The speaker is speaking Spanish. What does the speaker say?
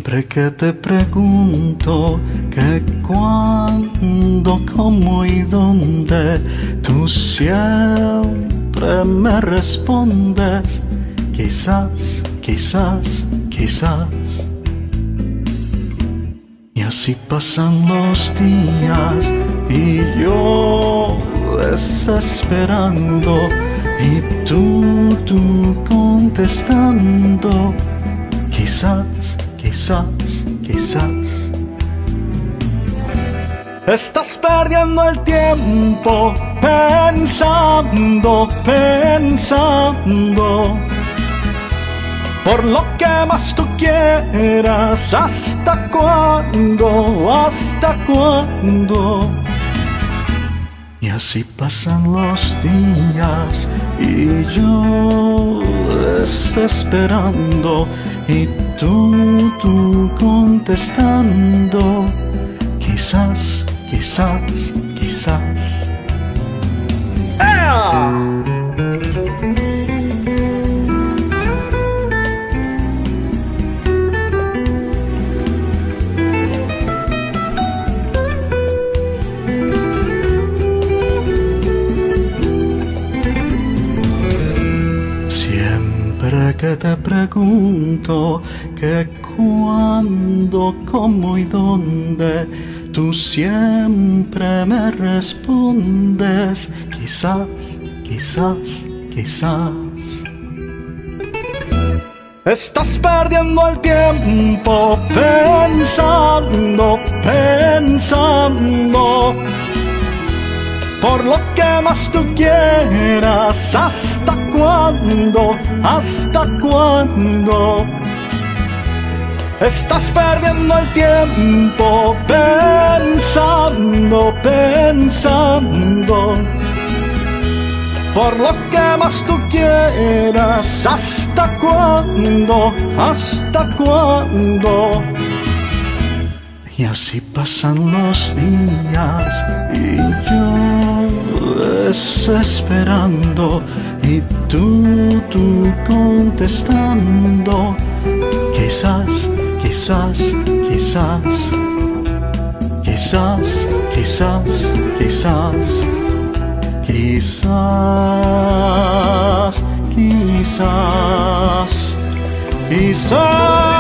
Siempre que te pregunto qué, cuándo, cómo y dónde, tú siempre me respondes quizás, quizás, quizás. Y así pasan los días y yo desesperando y tú contestando quizás, quizás, quizás. Estás perdiendo el tiempo pensando, pensando por lo que más tú quieras. ¿Hasta cuándo? ¿Hasta cuándo? Y así pasan los días y yo desesperando y tú contestando quizás, quizás, quizás. ¡Ea! Siempre que te pregunto que cuándo, cómo y dónde, tú siempre me respondes quizás, quizás, quizás. Estás perdiendo el tiempo pensando, pensando por lo que más tú quieras. ¿Hasta cuándo? ¿Hasta cuándo? Estás perdiendo el tiempo pensando, pensando por lo que más tú quieras. ¿Hasta cuándo? ¿Hasta cuándo? Y así pasan los días y yo desesperando y tú contestando quizás, quizás, quizás, quizás, quizás, quizás, quizás, quizás, quizás.